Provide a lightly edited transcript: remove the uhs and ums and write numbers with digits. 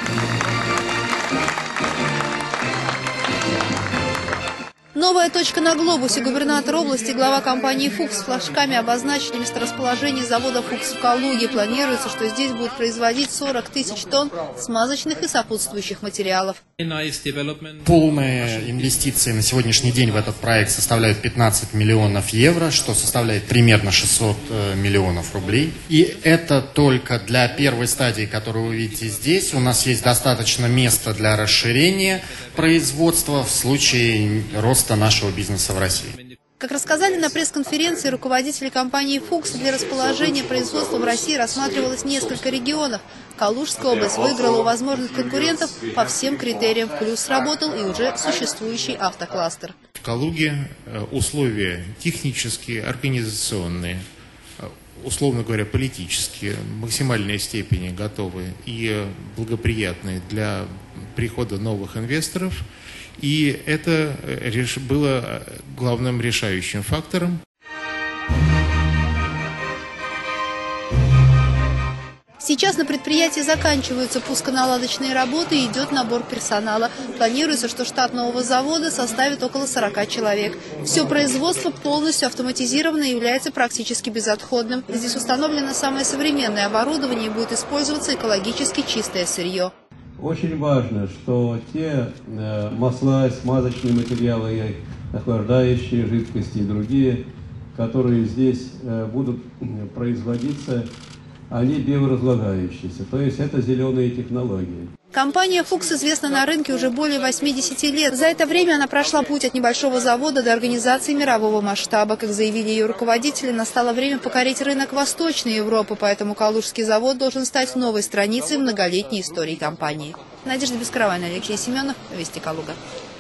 Новая точка на глобусе. Губернатор области, глава компании «Фукс» с флажками обозначили месторасположение завода «Фукс» в Калуге. Планируется, что здесь будут производить 40 тысяч тонн смазочных и сопутствующих материалов. Полные инвестиции на сегодняшний день в этот проект составляют 15 миллионов евро, что составляет примерно 600 миллионов рублей. И это только для первой стадии, которую вы видите здесь. У нас есть достаточно места для расширения производства в случае роста нашего бизнеса в России. Как рассказали на пресс-конференции руководители компании «Фукс», для расположения производства в России рассматривалось несколько регионов. Калужская область выиграла у возможных конкурентов по всем критериям, плюс сработал и уже существующий автокластер. В Калуге условия технические, организационные, условно говоря, политические, в максимальной степени готовы и благоприятные для прихода новых инвесторов. И это было главным решающим фактором. Сейчас на предприятии заканчиваются пусконаладочные работы и идет набор персонала. Планируется, что штат нового завода составит около 40 человек. Все производство полностью автоматизировано и является практически безотходным. Здесь установлено самое современное оборудование и будет использоваться экологически чистое сырье. Очень важно, что те масла, смазочные материалы, охлаждающие жидкости и другие, которые здесь будут производиться, они биоразлагающиеся, то есть это зеленые технологии. Компания «Фукс» известна на рынке уже более 80 лет. За это время она прошла путь от небольшого завода до организации мирового масштаба. Как заявили ее руководители, настало время покорить рынок Восточной Европы, поэтому Калужский завод должен стать новой страницей многолетней истории компании. Надежда Бескаровая, Алексей Семенов, Вести Калуга.